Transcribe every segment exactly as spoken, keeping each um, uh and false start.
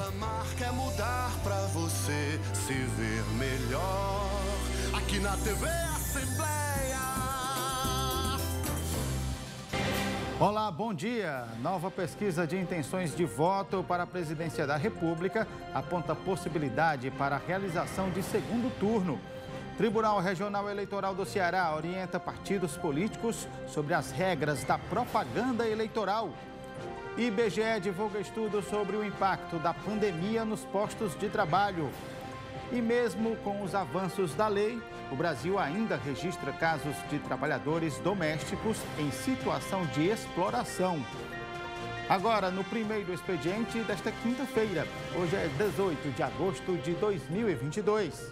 amar, quer mudar pra você se ver melhor. Aqui na T V Assembleia. Olá, bom dia. Nova pesquisa de intenções de voto para a presidência da República aponta possibilidade para a realização de segundo turno. Tribunal Regional Eleitoral do Ceará orienta partidos políticos sobre as regras da propaganda eleitoral. I B G E divulga estudo sobre o impacto da pandemia nos postos de trabalho. E mesmo com os avanços da lei, o Brasil ainda registra casos de trabalhadores domésticos em situação de exploração. Agora, no primeiro expediente desta quinta-feira, hoje é dezoito de agosto de dois mil e vinte e dois.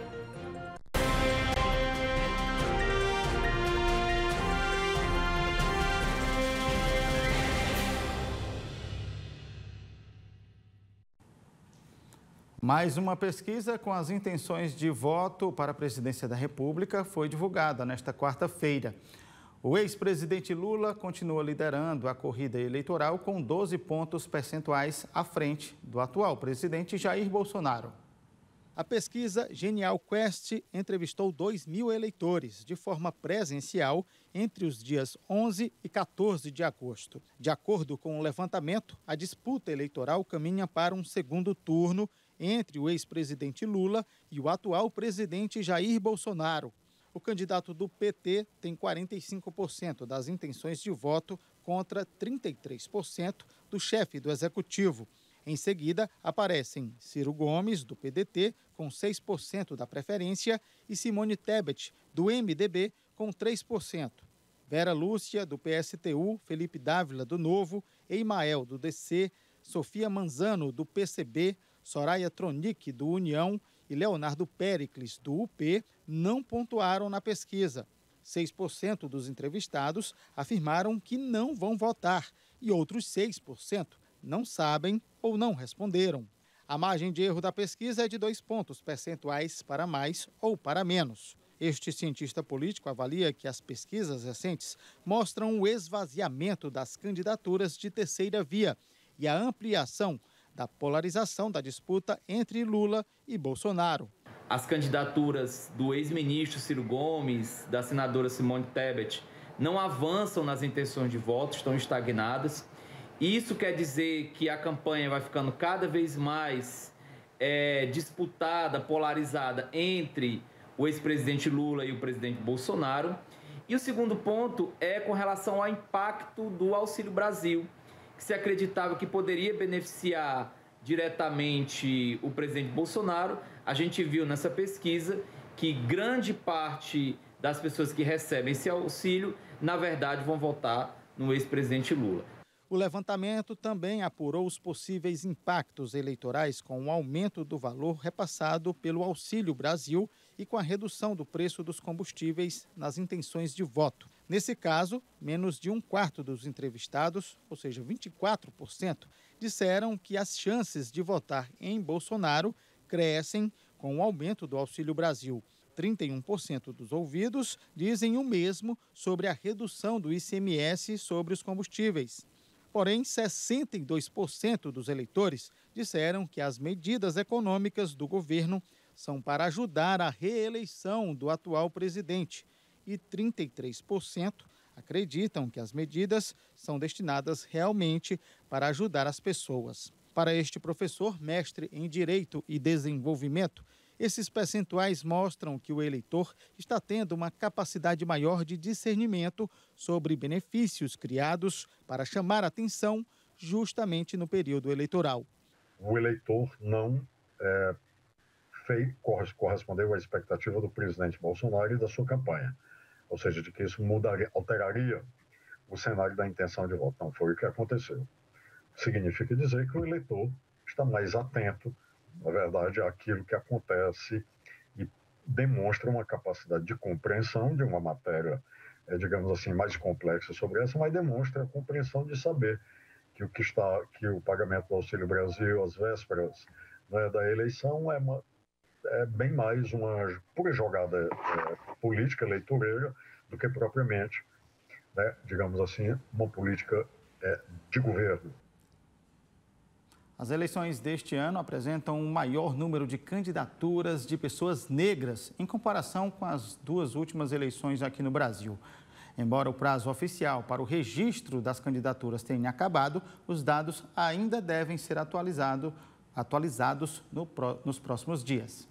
Mais uma pesquisa com as intenções de voto para a presidência da República foi divulgada nesta quarta-feira. O ex-presidente Lula continua liderando a corrida eleitoral com doze pontos percentuais à frente do atual presidente Jair Bolsonaro. A pesquisa Genial Quest entrevistou dois mil eleitores de forma presencial entre os dias onze e quatorze de agosto. De acordo com o levantamento, a disputa eleitoral caminha para um segundo turno entre o ex-presidente Lula e o atual presidente Jair Bolsonaro. O candidato do P T tem quarenta e cinco por cento das intenções de voto contra trinta e três por cento do chefe do executivo. Em seguida, aparecem Ciro Gomes, do P D T, com seis por cento da preferência, e Simone Tebet, do M D B, com três por cento. Vera Lúcia, do P S T U, Felipe Dávila, do Novo, Eimael, do D C, Sofia Manzano, do P C B, Soraya Tronic, do União, e Leonardo Péricles, do U P, não pontuaram na pesquisa. seis por cento dos entrevistados afirmaram que não vão votar e outros seis por cento não sabem ou não responderam. A margem de erro da pesquisa é de dois pontos percentuais para mais ou para menos. Este cientista político avalia que as pesquisas recentes mostram o esvaziamento das candidaturas de terceira via e a ampliação da polarização da disputa entre Lula e Bolsonaro. As candidaturas do ex-ministro Ciro Gomes, da senadora Simone Tebet, não avançam nas intenções de voto, estão estagnadas. Isso quer dizer que a campanha vai ficando cada vez mais é, disputada, polarizada entre o ex-presidente Lula e o presidente Bolsonaro. E o segundo ponto é com relação ao impacto do Auxílio Brasil, que se acreditava que poderia beneficiar diretamente o presidente Bolsonaro. A gente viu nessa pesquisa que grande parte das pessoas que recebem esse auxílio, na verdade, vão votar no ex-presidente Lula. O levantamento também apurou os possíveis impactos eleitorais com o aumento do valor repassado pelo Auxílio Brasil e com a redução do preço dos combustíveis nas intenções de voto. Nesse caso, menos de um quarto dos entrevistados, ou seja, vinte e quatro por cento, disseram que as chances de votar em Bolsonaro crescem com o aumento do Auxílio Brasil. trinta e um por cento dos ouvidos dizem o mesmo sobre a redução do I C M S sobre os combustíveis. Porém, sessenta e dois por cento dos eleitores disseram que as medidas econômicas do governo são para ajudar a reeleição do atual presidente e trinta e três por cento acreditam que as medidas são destinadas realmente para ajudar as pessoas. Para este professor, mestre em Direito e Desenvolvimento, esses percentuais mostram que o eleitor está tendo uma capacidade maior de discernimento sobre benefícios criados para chamar a atenção justamente no período eleitoral. O eleitor não é, fez, correspondeu à expectativa do presidente Bolsonaro e da sua campanha, ou seja, de que isso mudaria, alteraria o cenário da intenção de voto. Não foi o que aconteceu. Significa dizer que o eleitor está mais atento, na verdade, àquilo que acontece e demonstra uma capacidade de compreensão de uma matéria, é, digamos assim, mais complexa sobre essa, mas demonstra a compreensão de saber que o que está, que o pagamento do Auxílio Brasil às vésperas, né, da eleição é, uma, é bem mais uma pura jogada é, política eleitoreira do que propriamente, né, digamos assim, uma política é, de governo. As eleições deste ano apresentam um maior número de candidaturas de pessoas negras em comparação com as duas últimas eleições aqui no Brasil. Embora o prazo oficial para o registro das candidaturas tenha acabado, os dados ainda devem ser atualizado, atualizados no, nos próximos dias.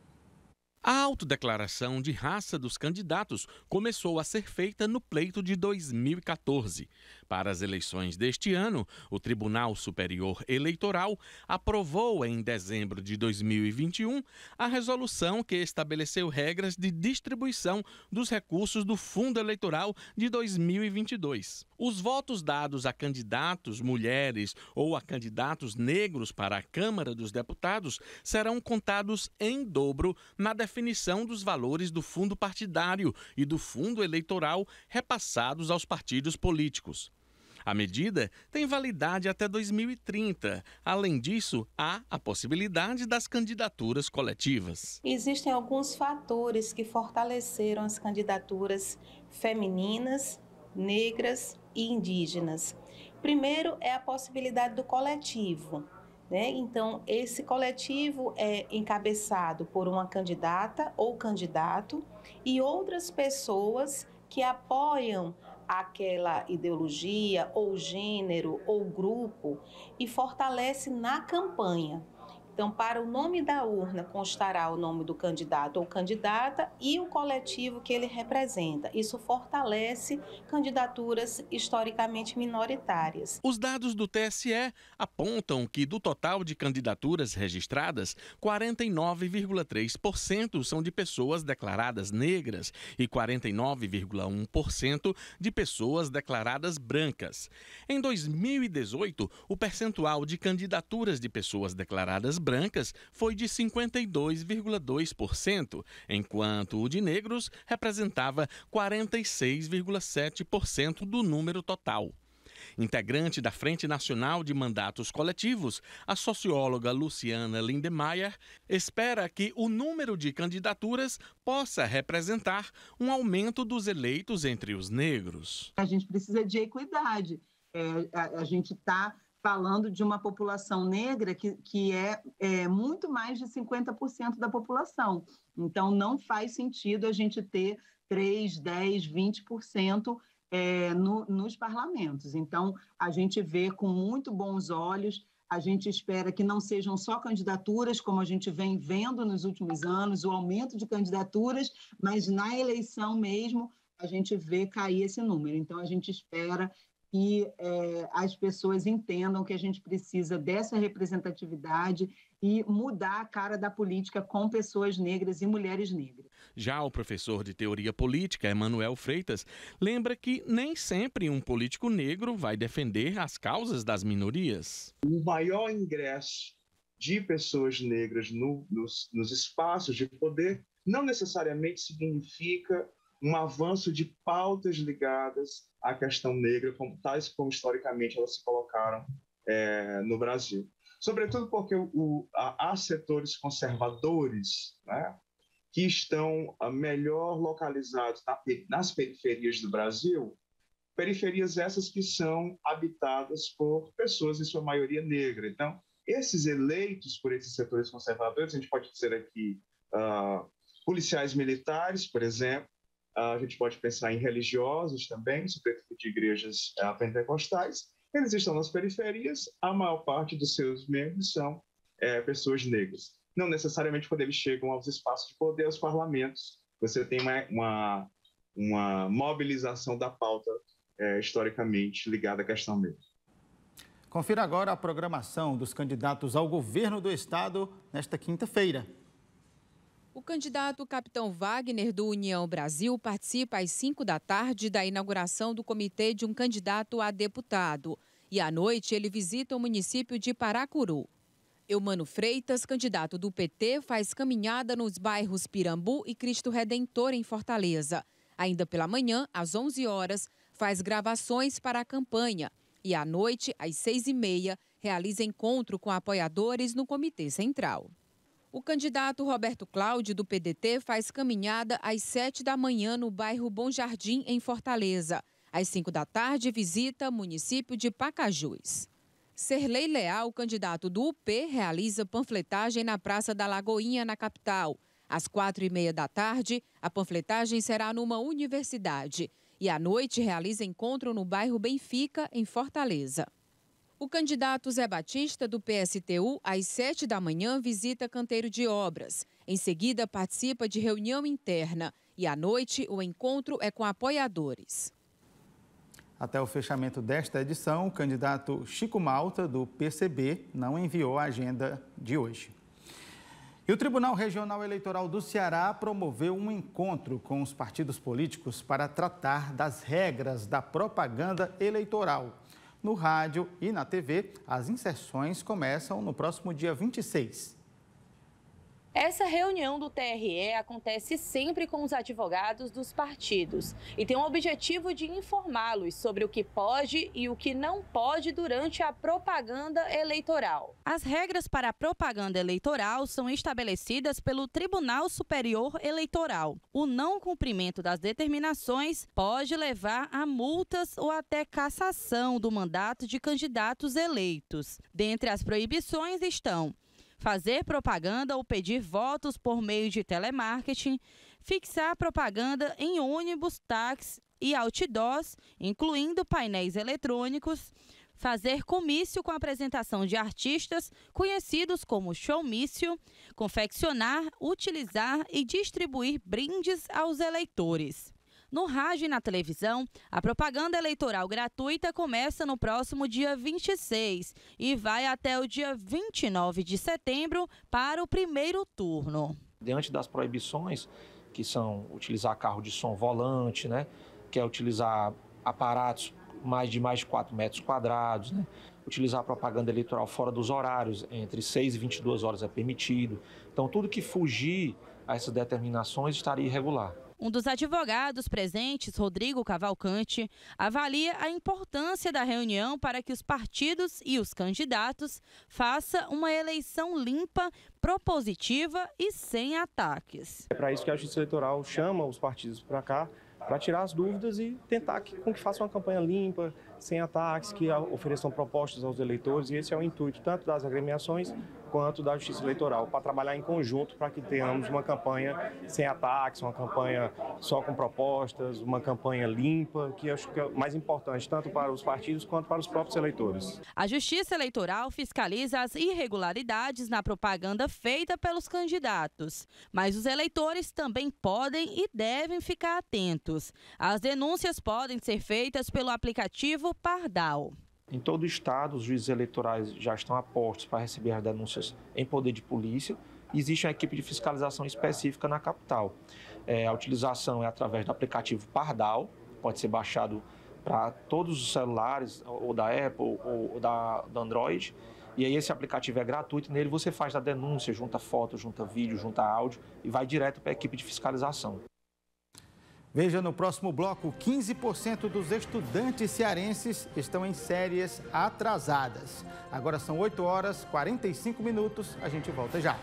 A autodeclaração de raça dos candidatos começou a ser feita no pleito de dois mil e quatorze. Para as eleições deste ano, o Tribunal Superior Eleitoral aprovou em dezembro de dois mil e vinte e um a resolução que estabeleceu regras de distribuição dos recursos do Fundo Eleitoral de dois mil e vinte e dois. Os votos dados a candidatos mulheres ou a candidatos negros para a Câmara dos Deputados serão contados em dobro na definição dos valores do fundo partidário e do fundo eleitoral repassados aos partidos políticos. A medida tem validade até dois mil e trinta. Além disso, há a possibilidade das candidaturas coletivas. Existem alguns fatores que fortaleceram as candidaturas femininas, negras e indígenas. Primeiro é a possibilidade do coletivo, né? Então, esse coletivo é encabeçado por uma candidata ou candidato e outras pessoas que apoiam aquela ideologia ou gênero ou grupo e fortalece na campanha. Então, para o nome da urna constará o nome do candidato ou candidata e o coletivo que ele representa. Isso fortalece candidaturas historicamente minoritárias. Os dados do T S E apontam que do total de candidaturas registradas, quarenta e nove vírgula três por cento são de pessoas declaradas negras e quarenta e nove vírgula um por cento de pessoas declaradas brancas. Em dois mil e dezoito, o percentual de candidaturas de pessoas declaradas brancas foi de cinquenta e dois vírgula dois por cento, enquanto o de negros representava quarenta e seis vírgula sete por cento do número total. Integrante da Frente Nacional de Mandatos Coletivos, a socióloga Luciana Lindemeyer espera que o número de candidaturas possa representar um aumento dos eleitos entre os negros. A gente precisa de equidade. É, a, a gente está falando de uma população negra que, que é, é muito mais de cinquenta por cento da população. Então, não faz sentido a gente ter três, dez, vinte por cento é, no, nos parlamentos. Então, a gente vê com muito bons olhos, a gente espera que não sejam só candidaturas, como a gente vem vendo nos últimos anos, o aumento de candidaturas, mas na eleição mesmo a gente vê cair esse número. Então, a gente espera que é, as pessoas entendam que a gente precisa dessa representatividade e mudar a cara da política com pessoas negras e mulheres negras. Já o professor de teoria política, Emanuel Freitas, lembra que nem sempre um político negro vai defender as causas das minorias. O maior ingresso de pessoas negras no, nos, nos espaços de poder não necessariamente significa um avanço de pautas ligadas à questão negra, como, tais como historicamente elas se colocaram é, no Brasil. Sobretudo porque o, o, há setores conservadores, né, que estão melhor localizados na, nas periferias do Brasil, periferias essas que são habitadas por pessoas, em sua maioria, negra. Então, esses eleitos por esses setores conservadores, a gente pode dizer aqui uh, policiais militares, por exemplo, a gente pode pensar em religiosos também, sobretudo de igrejas uh, pentecostais. Eles estão nas periferias, a maior parte dos seus membros são uh, pessoas negras. Não necessariamente quando eles chegam aos espaços de poder, aos parlamentos, você tem uma, uma, uma mobilização da pauta uh, historicamente ligada à questão negra. Confira agora a programação dos candidatos ao governo do estado nesta quinta-feira. O candidato Capitão Wagner, do União Brasil, participa às cinco da tarde da inauguração do comitê de um candidato a deputado. E à noite ele visita o município de Paracuru. Eumano Freitas, candidato do P T, faz caminhada nos bairros Pirambu e Cristo Redentor, em Fortaleza. Ainda pela manhã, às onze horas, faz gravações para a campanha. E à noite, às seis e meia, realiza encontro com apoiadores no Comitê Central. O candidato Roberto Cláudio, do P D T, faz caminhada às sete da manhã no bairro Bom Jardim, em Fortaleza. Às cinco da tarde, visita o município de Pacajus. Serlei Leal, candidato do U P, realiza panfletagem na Praça da Lagoinha, na capital. Às quatro e meia da tarde, a panfletagem será numa universidade. E à noite realiza encontro no bairro Benfica, em Fortaleza. O candidato Zé Batista, do P S T U, às sete da manhã, visita canteiro de obras. Em seguida, participa de reunião interna. E à noite, o encontro é com apoiadores. Até o fechamento desta edição, o candidato Chico Malta, do P C B, não enviou a agenda de hoje. E o Tribunal Regional Eleitoral do Ceará promoveu um encontro com os partidos políticos para tratar das regras da propaganda eleitoral. No rádio e na T V, as inserções começam no próximo dia vinte e seis. Essa reunião do T R E acontece sempre com os advogados dos partidos e tem o objetivo de informá-los sobre o que pode e o que não pode durante a propaganda eleitoral. As regras para a propaganda eleitoral são estabelecidas pelo Tribunal Superior Eleitoral. O não cumprimento das determinações pode levar a multas ou até cassação do mandato de candidatos eleitos. Dentre as proibições estão fazer propaganda ou pedir votos por meio de telemarketing, fixar propaganda em ônibus, táxis e outdoors, incluindo painéis eletrônicos, fazer comício com apresentação de artistas conhecidos como showmício, confeccionar, utilizar e distribuir brindes aos eleitores. No rádio e na televisão, a propaganda eleitoral gratuita começa no próximo dia vinte e seis e vai até o dia vinte e nove de setembro para o primeiro turno. Diante das proibições, que são utilizar carro de som volante, né, que é utilizar aparatos mais de mais de quatro metros quadrados, né, utilizar propaganda eleitoral fora dos horários, entre seis e vinte e duas horas é permitido. Então, tudo que fugir a essas determinações estaria irregular. Um dos advogados presentes, Rodrigo Cavalcante, avalia a importância da reunião para que os partidos e os candidatos façam uma eleição limpa, propositiva e sem ataques. É para isso que a Justiça Eleitoral chama os partidos para cá, para tirar as dúvidas e tentar que, com que façam uma campanha limpa, sem ataques, que ofereçam propostas aos eleitores, e esse é o intuito tanto das agremiações quanto da Justiça Eleitoral, para trabalhar em conjunto para que tenhamos uma campanha sem ataques, uma campanha só com propostas, uma campanha limpa, que eu acho que é o mais importante, tanto para os partidos quanto para os próprios eleitores. A Justiça Eleitoral fiscaliza as irregularidades na propaganda feita pelos candidatos, mas os eleitores também podem e devem ficar atentos. As denúncias podem ser feitas pelo aplicativo Pardal. Em todo o estado, os juízes eleitorais já estão apostos para receber as denúncias em poder de polícia. Existe uma equipe de fiscalização específica na capital. É, a utilização é através do aplicativo Pardal, pode ser baixado para todos os celulares, ou da Apple ou da, da Android. E aí esse aplicativo é gratuito, nele você faz a denúncia, junta foto, junta vídeo, junta áudio e vai direto para a equipe de fiscalização. Veja no próximo bloco, quinze por cento dos estudantes cearenses estão em séries atrasadas. Agora são oito horas e quarenta e cinco minutos, a gente volta já.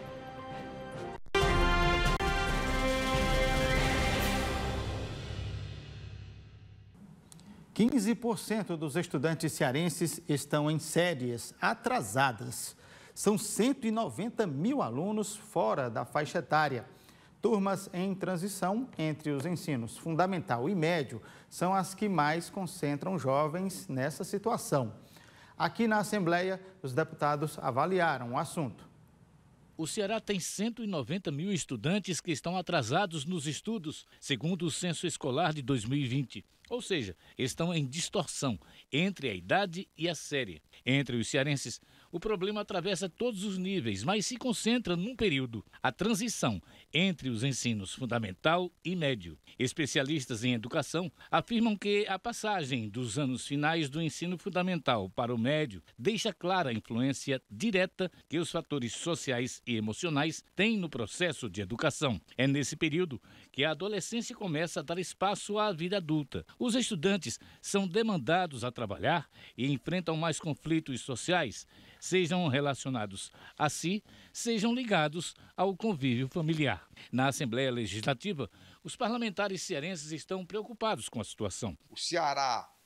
quinze por cento dos estudantes cearenses estão em séries atrasadas. São cento e noventa mil alunos fora da faixa etária. Turmas em transição entre os ensinos fundamental e médio são as que mais concentram jovens nessa situação. Aqui na Assembleia, os deputados avaliaram o assunto. O Ceará tem cento e noventa mil estudantes que estão atrasados nos estudos, segundo o Censo Escolar de dois mil e vinte. Ou seja, estão em distorção entre a idade e a série. Entre os cearenses, o problema atravessa todos os níveis, mas se concentra num período, a transição entre os ensinos fundamental e médio. Especialistas em educação afirmam que a passagem dos anos finais do ensino fundamental para o médio deixa clara a influência direta que os fatores sociais e emocionais têm no processo de educação. É nesse período que a adolescência começa a dar espaço à vida adulta. Os estudantes são demandados a trabalhar e enfrentam mais conflitos sociais, sejam relacionados a si, sejam ligados ao convívio familiar. Na Assembleia Legislativa, os parlamentares cearenses estão preocupados com a situação. O Ceará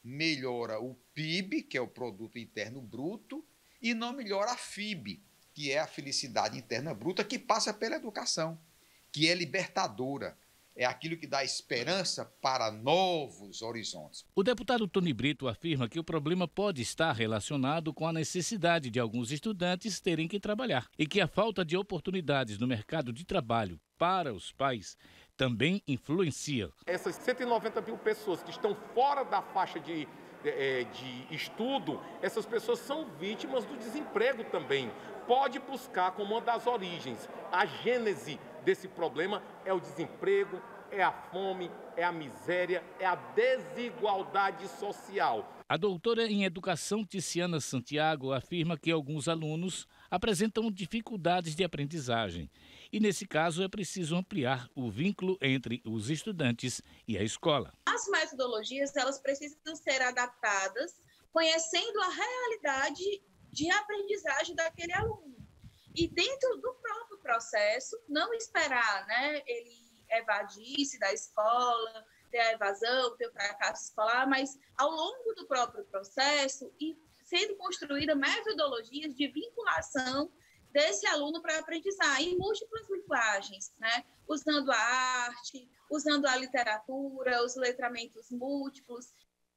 melhora o P I B, que é o Produto Interno Bruto, e não melhora a F I B, que é a Felicidade Interna Bruta, que passa pela educação, que é libertadora. É aquilo que dá esperança para novos horizontes. O deputado Tony Brito afirma que o problema pode estar relacionado com a necessidade de alguns estudantes terem que trabalhar e que a falta de oportunidades no mercado de trabalho para os pais também influencia. Essas cento e noventa mil pessoas que estão fora da faixa de, de, de estudo, essas pessoas são vítimas do desemprego também. Pode buscar como uma das origens a gênese desse problema é o desemprego, é a fome, é a miséria, é a desigualdade social. A doutora em Educação Ticiana Santiago afirma que alguns alunos apresentam dificuldades de aprendizagem e, nesse caso, é preciso ampliar o vínculo entre os estudantes e a escola. As metodologias elas precisam ser adaptadas conhecendo a realidade de aprendizagem daquele aluno. E dentro do próprio processo, não esperar, né, ele evadir-se da escola, ter a evasão, ter o fracasso escolar, mas ao longo do próprio processo e sendo construída metodologias de vinculação desse aluno para aprendizar em múltiplas linguagens, né, usando a arte, usando a literatura, os letramentos múltiplos.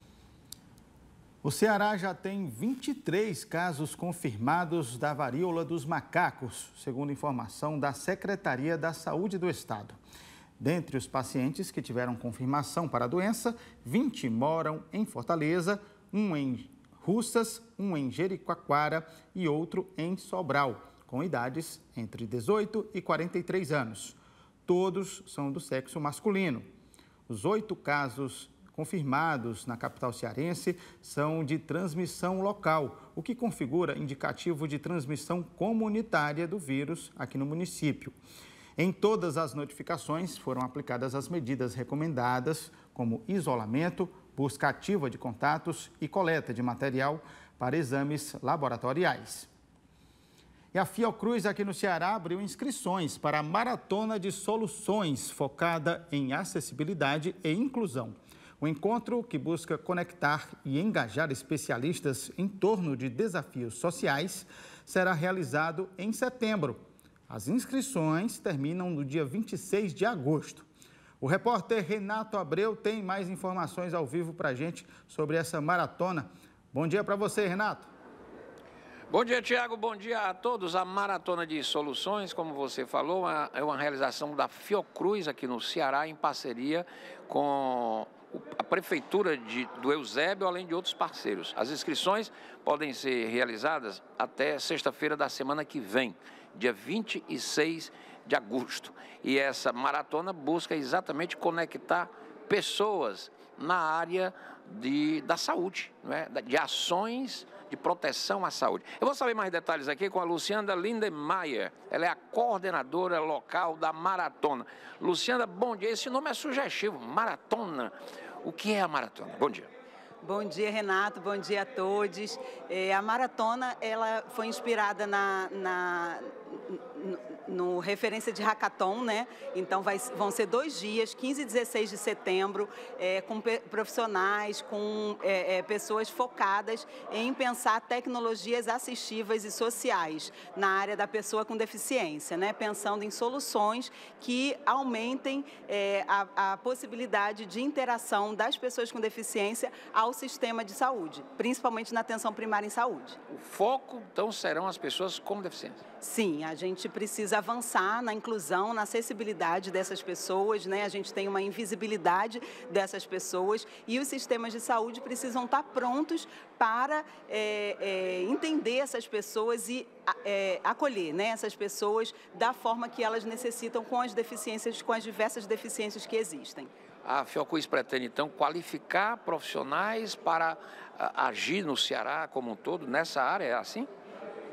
O Ceará já tem vinte e três casos confirmados da varíola dos macacos, segundo informação da Secretaria da Saúde do Estado. Dentre os pacientes que tiveram confirmação para a doença, vinte moram em Fortaleza, um em Russas, um em Jericoacoara e outro em Sobral, com idades entre dezoito e quarenta e três anos. Todos são do sexo masculino. Os oito casos confirmados na capital cearense são de transmissão local, o que configura indicativo de transmissão comunitária do vírus aqui no município. Em todas as notificações foram aplicadas as medidas recomendadas, como isolamento, busca ativa de contatos e coleta de material para exames laboratoriais. E a Fiocruz aqui no Ceará abriu inscrições para a Maratona de Soluções, focada em acessibilidade e inclusão. O encontro, que busca conectar e engajar especialistas em torno de desafios sociais, será realizado em setembro. As inscrições terminam no dia vinte e seis de agosto. O repórter Renato Abreu tem mais informações ao vivo para a gente sobre essa maratona. Bom dia para você, Renato. Bom dia, Tiago. Bom dia a todos. A Maratona de Soluções, como você falou, é uma realização da Fiocruz aqui no Ceará, em parceria com a Prefeitura de, do Eusébio, além de outros parceiros. As inscrições podem ser realizadas até sexta-feira da semana que vem, dia vinte e seis de agosto. E essa maratona busca exatamente conectar pessoas na área de, da saúde, né? De ações de proteção à saúde. Eu vou saber mais detalhes aqui com a Luciana Lindemeyer. Ela é a coordenadora local da maratona. Luciana, bom dia. Esse nome é sugestivo, maratona. O que é a maratona? Bom dia. Bom dia, Renato. Bom dia a todos. É, a maratona ela foi inspirada na, na, no, no referência de hackathon, né? Então vai, vão ser dois dias, quinze e dezesseis de setembro, é, com profissionais, com é, é, pessoas focadas em pensar tecnologias assistivas e sociais na área da pessoa com deficiência, né? Pensando em soluções que aumentem é, a, a possibilidade de interação das pessoas com deficiência ao sistema de saúde, principalmente na atenção primária em saúde. O foco, então, serão as pessoas com deficiência? Sim, a gente precisa avançar na inclusão, na acessibilidade dessas pessoas, né? A gente tem uma invisibilidade dessas pessoas e os sistemas de saúde precisam estar prontos para é, é, entender essas pessoas e é, acolher, né, essas pessoas da forma que elas necessitam com as deficiências, com as diversas deficiências que existem. A Fiocruz pretende, então, qualificar profissionais para agir no Ceará como um todo, nessa área, é assim?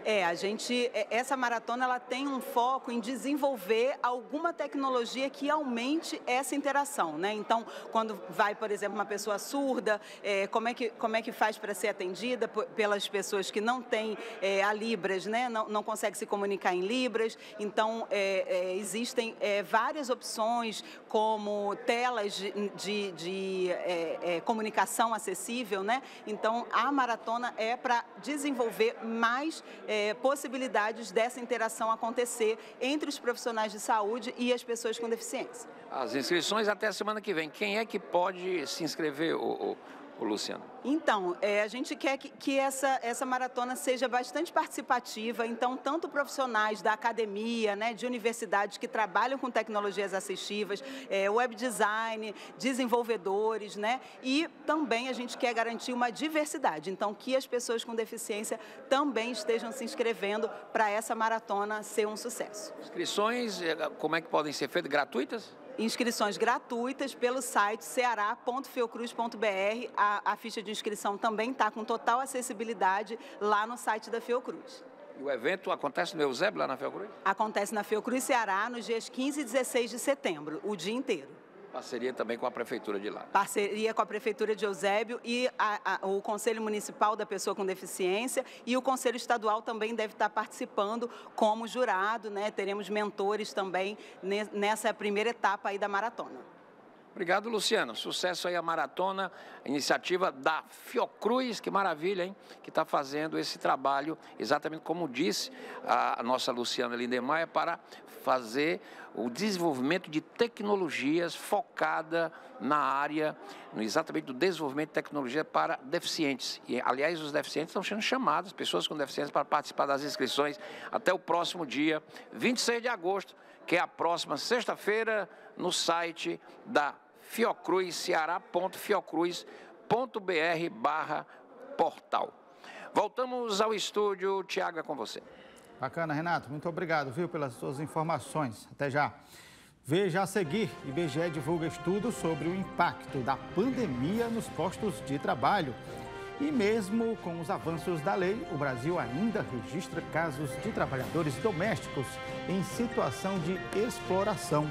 É, a gente, essa maratona ela tem um foco em desenvolver alguma tecnologia que aumente essa interação, né? Então, quando vai, por exemplo, uma pessoa surda, é, como é que, como é que faz para ser atendida por, pelas pessoas que não têm é, a Libras, né? Não, não conseguem se comunicar em Libras. Então, é, é, existem é, várias opções, como telas de, de, de é, é, comunicação acessível, né? Então, a maratona é para desenvolver mais É, possibilidades dessa interação acontecer entre os profissionais de saúde e as pessoas com deficiência. As inscrições até a semana que vem. Quem é que pode se inscrever, ô, ô, ô Luciano? Então, é, a gente quer que, que essa, essa maratona seja bastante participativa, então, tanto profissionais da academia, né, de universidades que trabalham com tecnologias assistivas, é, web design, desenvolvedores, né, e também a gente quer garantir uma diversidade, então, que as pessoas com deficiência também estejam se inscrevendo para essa maratona ser um sucesso. Inscrições, como é que podem ser feitas? Gratuitas? Inscrições gratuitas pelo site ceará ponto fiocruz ponto br. A, a ficha de inscrição também está com total acessibilidade lá no site da Fiocruz. E o evento acontece no Eusébio, lá na Fiocruz? Acontece na Fiocruz Ceará nos dias quinze e dezesseis de setembro, o dia inteiro. Parceria também com a Prefeitura de lá. Parceria com a Prefeitura de Eusébio e a, a, o Conselho Municipal da Pessoa com Deficiência, e o Conselho Estadual também deve estar participando como jurado, né? Teremos mentores também nessa primeira etapa aí da maratona. Obrigado, Luciano. Sucesso aí a maratona, a iniciativa da Fiocruz, que maravilha, hein? Que está fazendo esse trabalho, exatamente como disse a nossa Luciana Lindemeyer, para fazer o desenvolvimento de tecnologias focada na área, exatamente do desenvolvimento de tecnologia para deficientes. E, aliás, os deficientes estão sendo chamados, pessoas com deficiência, para participar das inscrições até o próximo dia vinte e seis de agosto, que é a próxima sexta-feira, no site da Fiocruz, ceará ponto fiocruz ponto br barra portal. Voltamos ao estúdio. Tiago, é com você. Bacana, Renato. Muito obrigado, viu, pelas suas informações. Até já. Veja a seguir, I B G E divulga estudo sobre o impacto da pandemia nos postos de trabalho. E mesmo com os avanços da lei, o Brasil ainda registra casos de trabalhadores domésticos em situação de exploração.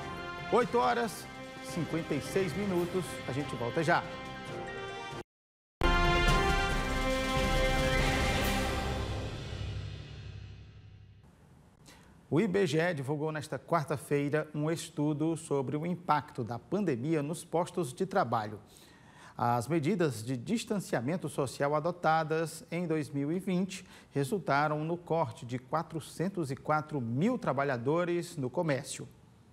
oito horas e cinquenta e seis minutos, a gente volta já. O I B G E divulgou nesta quarta-feira um estudo sobre o impacto da pandemia nos postos de trabalho. As medidas de distanciamento social adotadas em dois mil e vinte resultaram no corte de quatrocentos e quatro mil trabalhadores no comércio.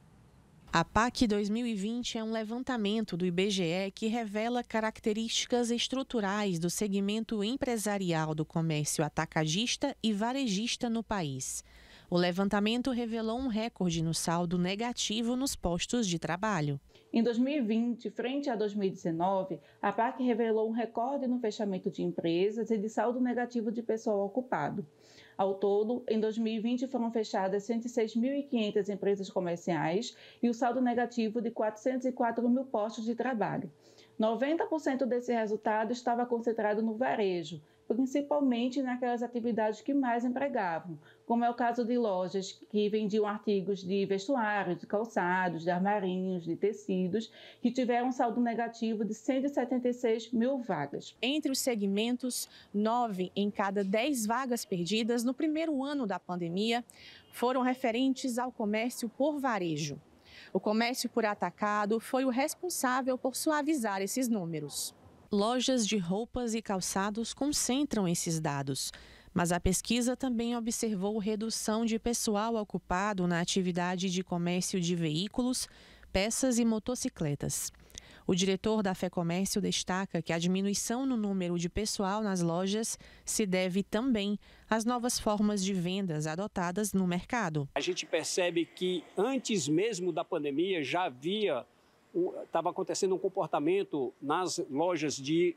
A P A C dois mil e vinte é um levantamento do I B G E que revela características estruturais do segmento empresarial do comércio atacadista e varejista no país. O levantamento revelou um recorde no saldo negativo nos postos de trabalho. Em dois mil e vinte, frente a dois mil e dezenove, a P A C revelou um recorde no fechamento de empresas e de saldo negativo de pessoal ocupado. Ao todo, em dois mil e vinte foram fechadas cento e seis mil e quinhentas empresas comerciais e o saldo negativo de quatrocentos e quatro mil postos de trabalho. noventa por cento desse resultado estava concentrado no varejo, principalmente naquelas atividades que mais empregavam, como é o caso de lojas que vendiam artigos de vestuário, de calçados, de armarinhos, de tecidos, que tiveram um saldo negativo de cento e setenta e seis mil vagas. Entre os segmentos, nove em cada dez vagas perdidas no primeiro ano da pandemia foram referentes ao comércio por varejo. O comércio por atacado foi o responsável por suavizar esses números. Lojas de roupas e calçados concentram esses dados, mas a pesquisa também observou redução de pessoal ocupado na atividade de comércio de veículos, peças e motocicletas. O diretor da FEComércio destaca que a diminuição no número de pessoal nas lojas se deve também às novas formas de vendas adotadas no mercado. A gente percebe que antes mesmo da pandemia já havia estava acontecendo um comportamento nas lojas de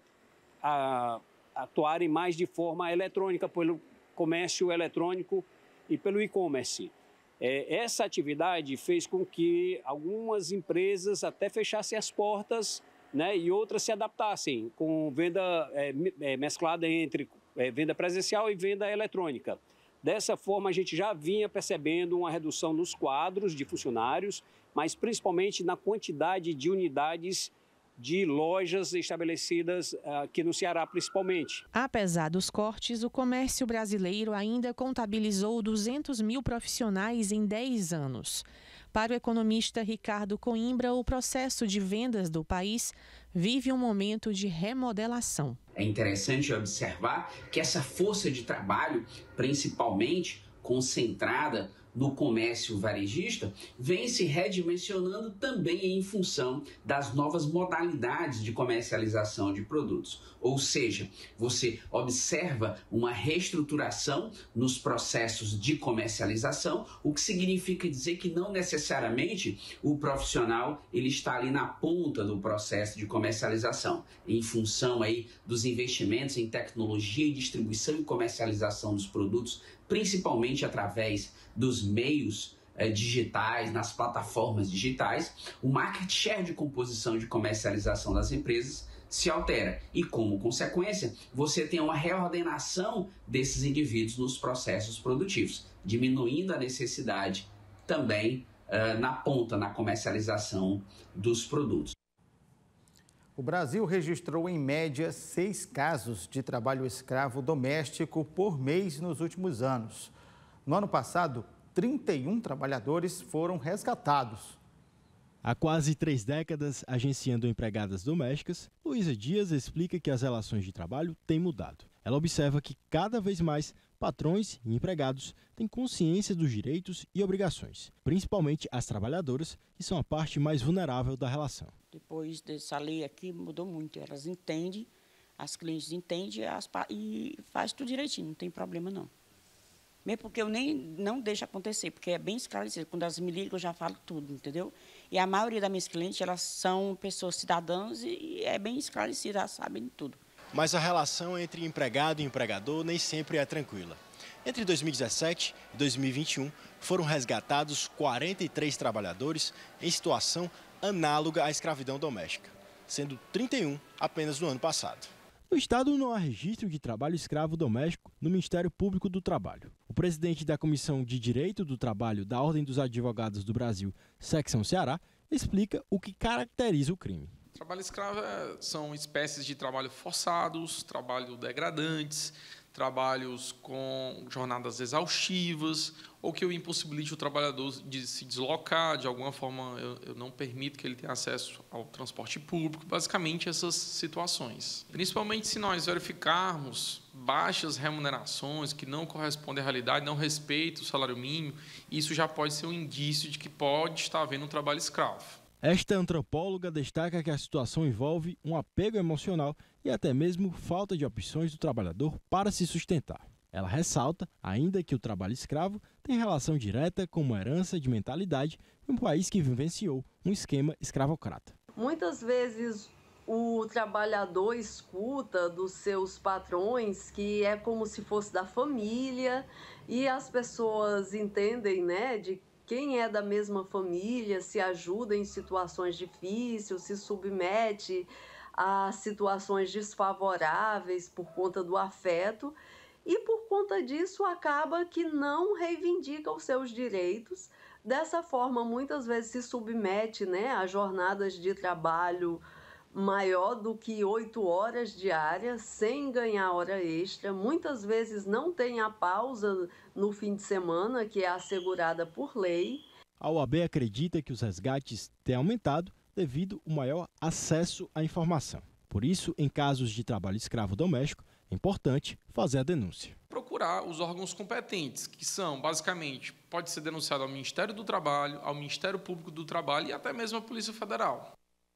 a, atuarem mais de forma eletrônica, pelo comércio eletrônico e pelo e-commerce. É, essa atividade fez com que algumas empresas até fechassem as portas, né, e outras se adaptassem, com venda é, mesclada entre é, venda presencial e venda eletrônica. Dessa forma, a gente já vinha percebendo uma redução nos quadros de funcionários, mas principalmente na quantidade de unidades de lojas estabelecidas aqui no Ceará, principalmente. Apesar dos cortes, o comércio brasileiro ainda contabilizou duzentos mil profissionais em dez anos. Para o economista Ricardo Coimbra, o processo de vendas do país vive um momento de remodelação. É interessante observar que essa força de trabalho, principalmente concentrada no comércio varejista, vem se redimensionando também em função das novas modalidades de comercialização de produtos. Ou seja, você observa uma reestruturação nos processos de comercialização, o que significa dizer que não necessariamente o profissional ele está ali na ponta do processo de comercialização, em função aí dos investimentos em tecnologia e distribuição e comercialização dos produtos, principalmente através dos meios eh, digitais, nas plataformas digitais, o market share de composição de comercialização das empresas se altera e, como consequência, você tem uma reordenação desses indivíduos nos processos produtivos, diminuindo a necessidade também eh, na ponta, na comercialização dos produtos. O Brasil registrou, em média, seis casos de trabalho escravo doméstico por mês nos últimos anos. No ano passado, trinta e um trabalhadores foram resgatados. Há quase três décadas agenciando empregadas domésticas, Luísa Dias explica que as relações de trabalho têm mudado. Ela observa que cada vez mais patrões e empregados têm consciência dos direitos e obrigações, principalmente as trabalhadoras, que são a parte mais vulnerável da relação. Depois dessa lei aqui mudou muito, elas entendem, as clientes entendem as, e faz tudo direitinho, não tem problema não. Mesmo porque eu nem não deixo acontecer, porque é bem esclarecido. Quando elas me ligam, eu já falo tudo, entendeu? E a maioria das minhas clientes, elas são pessoas cidadãs e é bem esclarecida, elas sabem tudo. Mas a relação entre empregado e empregador nem sempre é tranquila. Entre dois mil e dezessete e dois mil e vinte e um, foram resgatados quarenta e três trabalhadores em situação análoga à escravidão doméstica, sendo trinta e um apenas no ano passado. No estado não há registro de trabalho escravo doméstico no Ministério Público do Trabalho. O presidente da Comissão de Direito do Trabalho da Ordem dos Advogados do Brasil, Secção Ceará, explica o que caracteriza o crime. Trabalho escravo é, são espécies de trabalho forçados, trabalho degradantes, trabalhos com jornadas exaustivas, ou que eu impossibilite o trabalhador de se deslocar, de alguma forma eu, eu não permito que ele tenha acesso ao transporte público, basicamente essas situações. Principalmente se nós verificarmos baixas remunerações que não correspondem à realidade, não respeitam o salário mínimo, isso já pode ser um indício de que pode estar havendo um trabalho escravo. Esta antropóloga destaca que a situação envolve um apego emocional e até mesmo falta de opções do trabalhador para se sustentar. Ela ressalta ainda que o trabalho escravo tem relação direta com uma herança de mentalidade em um país que vivenciou um esquema escravocrata. Muitas vezes o trabalhador escuta dos seus patrões que é como se fosse da família e as pessoas entendem, né, de quem é da mesma família se ajuda em situações difíceis, se submete a situações desfavoráveis por conta do afeto e por conta disso acaba que não reivindica os seus direitos. Dessa forma, muitas vezes se submete, né, a jornadas de trabalho maior do que oito horas diárias, sem ganhar hora extra. Muitas vezes não tem a pausa no fim de semana, que é assegurada por lei. A O A B acredita que os resgates têm aumentado devido ao maior acesso à informação. Por isso, em casos de trabalho escravo doméstico, é importante fazer a denúncia. Procurar os órgãos competentes, que são, basicamente, pode ser denunciado ao Ministério do Trabalho, ao Ministério Público do Trabalho e até mesmo à Polícia Federal.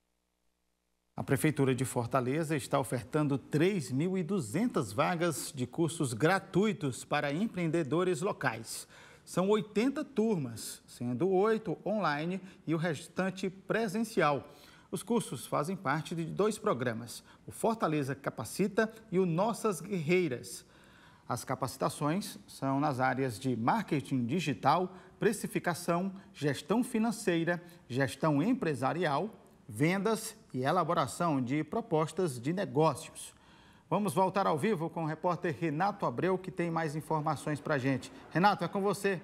A Prefeitura de Fortaleza está ofertando três mil e duzentas vagas de cursos gratuitos para empreendedores locais. São oitenta turmas, sendo oito online e o restante presencial. Os cursos fazem parte de dois programas, o Fortaleza Capacita e o Nossas Guerreiras. As capacitações são nas áreas de marketing digital, precificação, gestão financeira, gestão empresarial, vendas e elaboração de propostas de negócios. Vamos voltar ao vivo com o repórter Renato Abreu, que tem mais informações para a gente. Renato, é com você.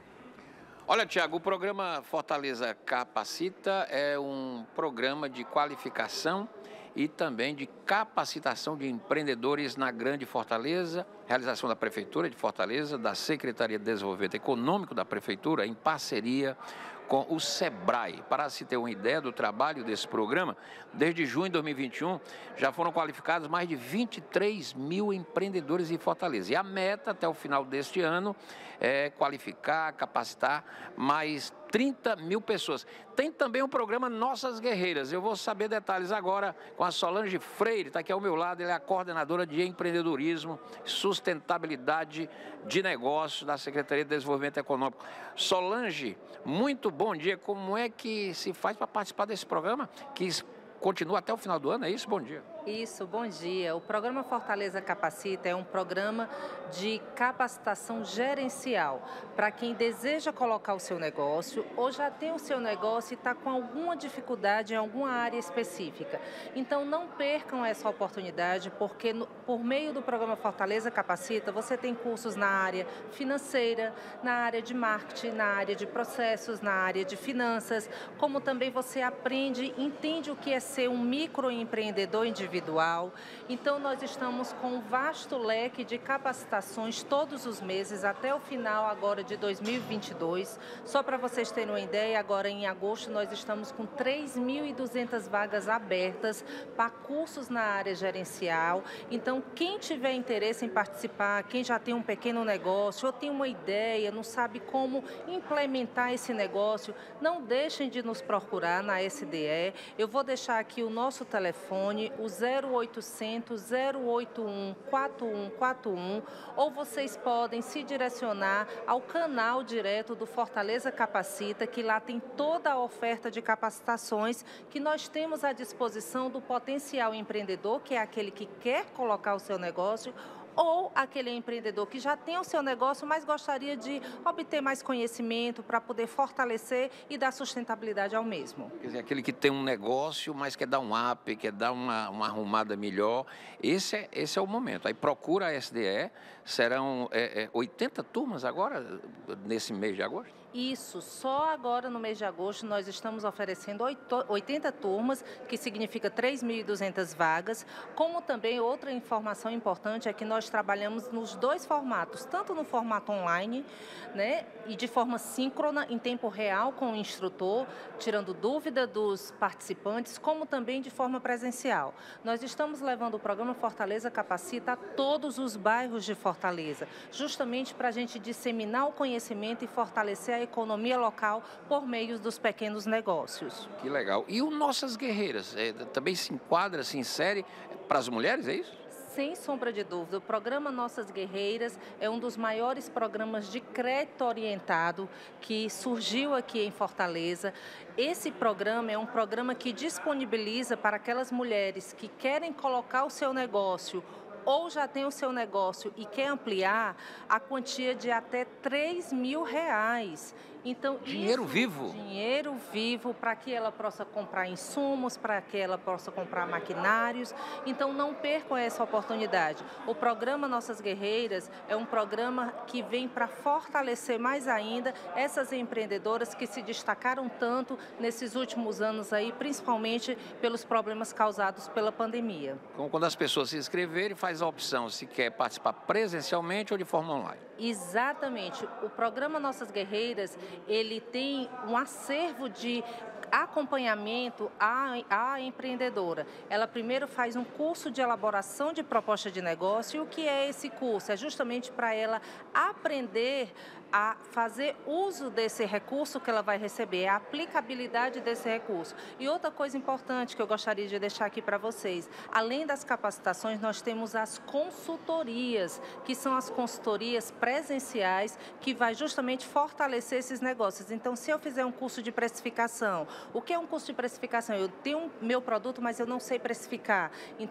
Olha, Tiago, o programa Fortaleza Capacita é um programa de qualificação e também de capacitação de empreendedores na Grande Fortaleza, realização da Prefeitura de Fortaleza, da Secretaria de Desenvolvimento Econômico da Prefeitura, em parceria com o SEBRAE. Para se ter uma ideia do trabalho desse programa, desde junho de dois mil e vinte e um, já foram qualificados mais de vinte e três mil empreendedores em Fortaleza. E a meta até o final deste ano é qualificar, capacitar mais trinta mil pessoas. Tem também o programa Nossas Guerreiras. Eu vou saber detalhes agora com a Solange Freire, está aqui ao meu lado. Ela é a coordenadora de empreendedorismo, sustentabilidade de negócios da Secretaria de Desenvolvimento Econômico. Solange, muito bom dia. Como é que se faz para participar desse programa que continua até o final do ano? É isso? Bom dia. Isso, bom dia. O programa Fortaleza Capacita é um programa de capacitação gerencial para quem deseja colocar o seu negócio ou já tem o seu negócio e está com alguma dificuldade em alguma área específica. Então, não percam essa oportunidade, porque no, por meio do programa Fortaleza Capacita, você tem cursos na área financeira, na área de marketing, na área de processos, na área de finanças, como também você aprende, entende o que é ser um microempreendedor individual. individual. Então, nós estamos com um vasto leque de capacitações todos os meses, até o final agora de dois mil e vinte e dois. Só para vocês terem uma ideia, agora em agosto nós estamos com três mil e duzentas vagas abertas para cursos na área gerencial. Então, quem tiver interesse em participar, quem já tem um pequeno negócio ou tem uma ideia, não sabe como implementar esse negócio, não deixem de nos procurar na S D E. Eu vou deixar aqui o nosso telefone, o zero oitocentos, zero oito um, quatro um quatro um, ou vocês podem se direcionar ao canal direto do Fortaleza Capacita, que lá tem toda a oferta de capacitações que nós temos à disposição do potencial empreendedor, que é aquele que quer colocar o seu negócio, ou aquele empreendedor que já tem o seu negócio, mas gostaria de obter mais conhecimento para poder fortalecer e dar sustentabilidade ao mesmo. Quer dizer, aquele que tem um negócio, mas quer dar um up, quer dar uma, uma arrumada melhor, esse é, esse é o momento. Aí procura a S D E, serão é, é, oitenta turmas agora, nesse mês de agosto? Isso, só agora no mês de agosto nós estamos oferecendo oitenta turmas, que significa três mil e duzentas vagas, como também outra informação importante é que nós trabalhamos nos dois formatos, tanto no formato online, né, e de forma síncrona, em tempo real com o instrutor, tirando dúvida dos participantes, como também de forma presencial. Nós estamos levando o programa Fortaleza Capacita a todos os bairros de Fortaleza, justamente para a gente disseminar o conhecimento e fortalecer a economia local por meio dos pequenos negócios. Que legal. E o Nossas Guerreiras, é, também se enquadra, se insere para as mulheres, é isso? Sem sombra de dúvida, o programa Nossas Guerreiras é um dos maiores programas de crédito orientado que surgiu aqui em Fortaleza. Esse programa é um programa que disponibiliza para aquelas mulheres que querem colocar o seu negócio ou já tem o seu negócio e quer ampliar, a quantia de até três mil reais. Então, dinheiro isso, vivo? Dinheiro vivo para que ela possa comprar insumos, para que ela possa comprar maquinários. Então, não percam essa oportunidade. O programa Nossas Guerreiras é um programa que vem para fortalecer mais ainda essas empreendedoras que se destacaram tanto nesses últimos anos aí, principalmente pelos problemas causados pela pandemia. Como quando as pessoas se inscreverem, faz a opção se quer participar presencialmente ou de forma online. Exatamente. O programa Nossas Guerreiras, ele tem um acervo de acompanhamento à, à empreendedora. Ela primeiro faz um curso de elaboração de proposta de negócio. E o que é esse curso? É justamente para ela aprender a fazer uso desse recurso que ela vai receber, a aplicabilidade desse recurso. E outra coisa importante que eu gostaria de deixar aqui para vocês, além das capacitações, nós temos as consultorias, que são as consultorias presenciais, que vai justamente fortalecer esses negócios. Então, se eu fizer um curso de precificação, o que é um curso de precificação? Eu tenho meu produto, mas eu não sei precificar. Então,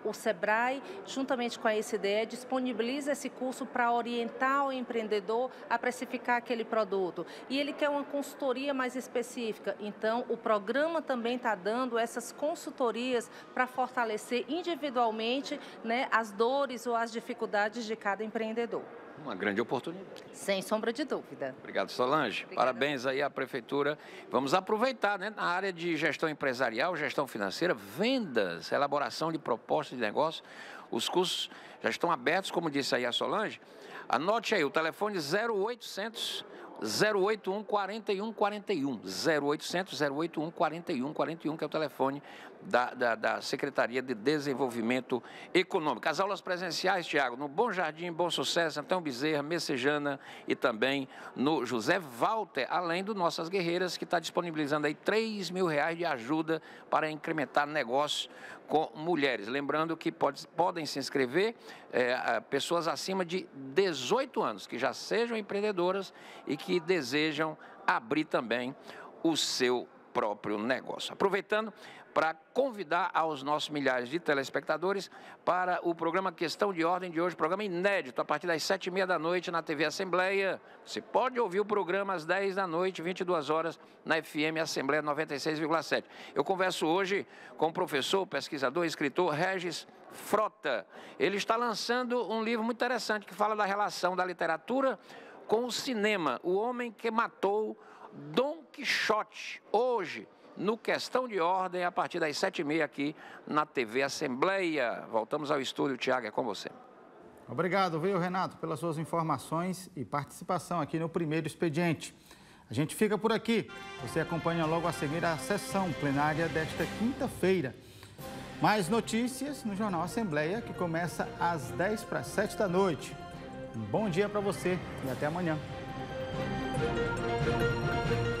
o Sebrae, juntamente com a E C D E, disponibiliza esse curso para orientar o empreendedor a precificar aquele produto. E ele quer uma consultoria mais específica. Então, o programa também está dando essas consultorias para fortalecer individualmente, né, as dores ou as dificuldades de cada empreendedor. Uma grande oportunidade. Sem sombra de dúvida. Obrigado, Solange. Obrigada. Parabéns aí à Prefeitura. Vamos aproveitar, né, na área de gestão empresarial, gestão financeira, vendas, elaboração de propostas de negócio. Os cursos já estão abertos, como disse aí a Solange. Anote aí o telefone zero oitocentos, zero oito um, quatro um quatro um. zero oitocentos, zero oito um, quatro um quatro um, que é o telefone da, da, da Secretaria de Desenvolvimento Econômico. As aulas presenciais, Tiago, no Bom Jardim, Bom Sucesso, Antão Bezerra, Messejana e também no José Walter, além do Nossas Guerreiras, que está disponibilizando aí três mil reais de ajuda para incrementar negócio com mulheres. Lembrando que pode, podem se inscrever é, pessoas acima de dezoito anos, que já sejam empreendedoras e que desejam abrir também o seu próprio negócio. Aproveitando para convidar aos nossos milhares de telespectadores para o programa Questão de Ordem de hoje, programa inédito, a partir das sete e meia da noite na T V Assembleia. Você pode ouvir o programa às dez da noite, vinte e duas horas, na F M Assembleia noventa e seis vírgula sete. Eu converso hoje com o professor, pesquisador, escritor Regis Frota. Ele está lançando um livro muito interessante que fala da relação da literatura com o cinema, O Homem que Matou Dom Quixote, hoje, no Questão de Ordem, a partir das sete e meia aqui na T V Assembleia. Voltamos ao estúdio, Tiago, é com você. Obrigado, viu, Renato, pelas suas informações e participação aqui no Primeiro Expediente. A gente fica por aqui. Você acompanha logo a seguir a sessão plenária desta quinta-feira. Mais notícias no Jornal Assembleia, que começa às dez para as sete da noite. Um bom dia para você e até amanhã.